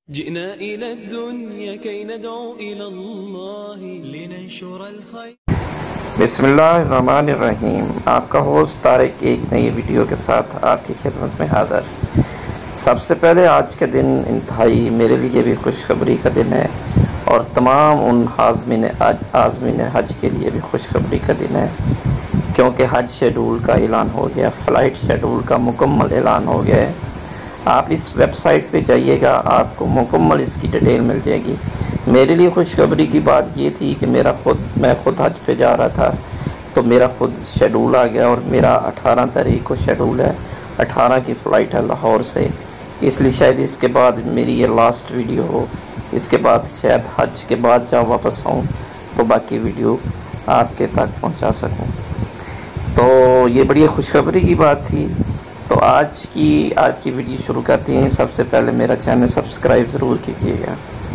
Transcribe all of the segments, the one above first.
جئنا إلى الدنيا كي ندعو إلى الله لننشر الخير. بسم اللہ الرحمن الرحیم. آپ کا ہوسٹ طارق ایک نئی ویڈیو کے ساتھ آپ کی خدمت میں حاضر. سب سے پہلے آج کے دن انتہائی میرے لیے بھی خوشخبری کا دن ہے اور تمام ان عازمین حج کے لیے بھی خوشخبری کا دن ہے، کیونکہ حج شیڈول کا اعلان ہو گیا، فلائٹ شیڈول کا مکمل اعلان ہو گیا ہے. آپ اس ویب سائٹ پہ جائیے گا، آپ کو مکمل اس کی ڈیٹیل مل جائے گی. میرے لیے خوشخبری کی بات یہ تھی کہ میں خود حج پہ جا رہا تھا تو میرا خود شیڈول آ گیا، اور میرا 18 تاریخ کو شیڈول ہے، 18 کی فلائٹ ہے لاہور سے. اس لیے شاید اس کے بعد میری یہ لاسٹ ویڈیو ہو، اس کے بعد شاید حج کے بعد جب واپس آؤں تو باقی ویڈیو آپ کے تک پہنچا سکوں. تو یہ بڑی خوشخبری کی بات تھی. تو آج کی ویڈیو شروع کرتے ہیں. سب سے پہلے میرا چینل سبسکرائب ضرور کیجیے گا.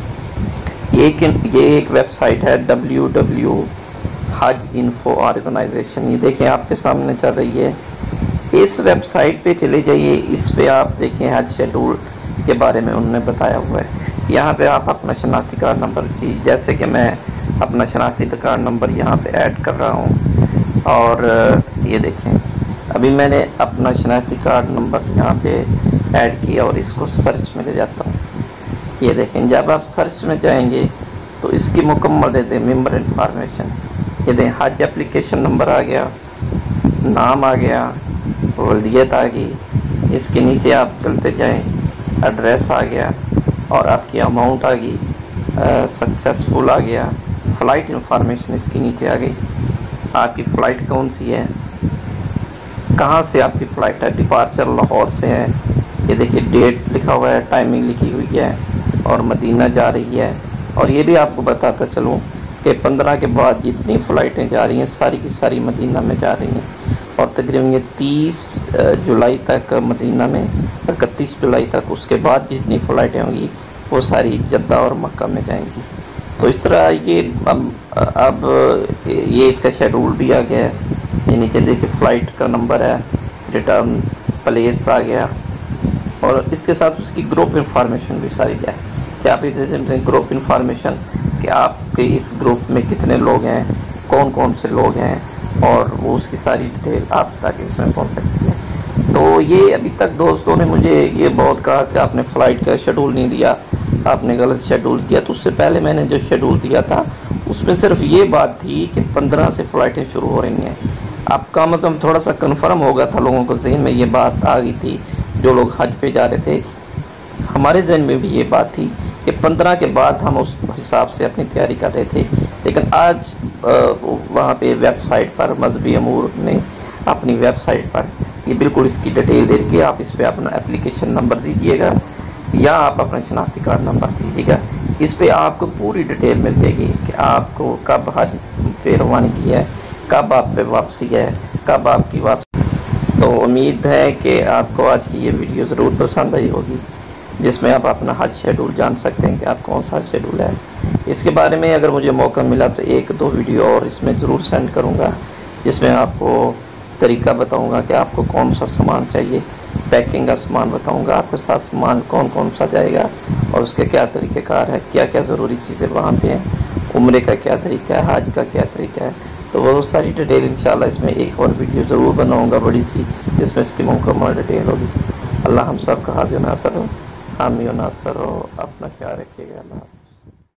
یہ ایک ویب سائٹ ہے www حج انفو آرگنائزیشن. یہ دیکھیں آپ کے سامنے چل رہی ہے. اس ویب سائٹ پہ چلے جائیے، اس پہ آپ دیکھیں حج شیڈول کے بارے میں انہوں نے بتایا ہوا ہے. یہاں پہ آپ اپنا شناختی کارڈ نمبر کی، جیسے کہ میں اپنا شناختی کارڈ نمبر یہاں پہ ایڈ کر رہا ہوں، اور یہ دیکھیں ابھی میں نے اپنا شناختی کارڈ نمبر یہاں پہ ایڈ کیا اور اس کو سرچ میں لے جاتا ہوں. یہ دیکھیں جب آپ سرچ میں جائیں گے تو اس کی مکمل دے دیں ممبر انفارمیشن. یہ دیں حج اپلیکیشن نمبر آ گیا، نام آ گیا، ولدیت آ گئی. اس کے نیچے آپ چلتے جائیں، ایڈریس آ گیا اور آپ کی اماؤنٹ آ گئی، سکسیسفل آ گیا. فلائٹ انفارمیشن اس کے نیچے آ گئی. آپ کی فلائٹ کون سی ہے، کہاں سے آپ کی فلائٹ ہے. ڈپارچر لاہور سے ہے. یہ دیکھیے ڈیٹ لکھا ہوا ہے، ٹائمنگ لکھی ہوئی ہے اور مدینہ جا رہی ہے. اور یہ بھی آپ کو بتاتا چلوں کہ 15 کے بعد جتنی فلائٹیں جا رہی ہیں ساری کی ساری مدینہ میں جا رہی ہیں، اور تقریباً یہ 30 جولائی تک مدینہ میں، 31 جولائی تک. اس کے بعد جتنی فلائٹیں ہوں گی وہ ساری جدہ اور مکہ میں جائیں گی. تو اس طرح یہ اب یہ اس کا شیڈول بھی آ گیا ہے. یہ نیچے دیکھیں فلائٹ کا نمبر ہے، ریٹرن پلیس آ گیا، اور اس کے ساتھ اس کی گروپ انفارمیشن بھی ساری ہے کہ آپ جیسے گروپ انفارمیشن کہ آپ کے اس گروپ میں کتنے لوگ ہیں، کون کون سے لوگ ہیں، اور وہ اس کی ساری ڈیٹیل آپ تک اس میں پہنچ سکتی ہے. تو یہ ابھی تک دوستوں نے مجھے یہ بہت کہا کہ آپ نے فلائٹ کا شیڈول نہیں دیا، آپ نے غلط شیڈول دیا. تو اس سے پہلے میں نے جو شیڈول دیا تھا اس میں صرف یہ بات تھی کہ 15 سے فلائٹیں شروع ہو رہی ہیں. اب کا مطلب تھوڑا سا کنفرم ہو گیا تھا، لوگوں کو ذہن میں یہ بات آ گئی تھی جو لوگ حج پہ جا رہے تھے. ہمارے ذہن میں بھی یہ بات تھی کہ 15 کے بعد ہم اس حساب سے اپنی تیاری کر رہے تھے. لیکن آج وہاں پہ ویب سائٹ پر مذہبی امور نے اپنی ویب سائٹ پر یہ بالکل اس کی ڈیٹیل دے کے آپ اس پہ اپنا اپلیکیشن نمبر دیجیے گا یا آپ اپنا شناختی کارڈ نمبر دیجیے گا. اس پہ آپ کو پوری ڈیٹیل مل جائے گی کہ آپ کو کب حج پہ روانگی کی ہے، کب آپ پہ واپسی ہے، کب آپ کی واپسی. تو امید ہے کہ آپ کو آج کی یہ ویڈیو ضرور پسند آئی ہوگی، جس میں آپ اپنا حج شیڈول جان سکتے ہیں کہ آپ کون سا شیڈول ہے. اس کے بارے میں اگر مجھے موقع ملا تو 1-2 ویڈیو اور اس میں ضرور سینڈ کروں گا، جس میں آپ کو طریقہ بتاؤں گا کہ آپ کو کون سا سامان چاہیے. پیکنگ کا سامان بتاؤں گا، آپ کے ساتھ سامان کون کون سا جائے گا اور اس کے کیا طریقہ کار ہے، کیا کیا ضروری چیزیں وہاں پہ ہیں، عمرے کا کیا طریقہ ہے، حج کا کیا طریقہ ہے. تو وہ ساری ڈیٹیل انشاءاللہ اس میں ایک اور ویڈیو ضرور بناؤں گا بڑی سی، جس میں اس کی مکمل ڈیٹیل ہوگی. اللہ ہم سب کا حاضر ناصر ہو، حامی و ناصر ہو. اپنا خیال رکھیے گا. اللہ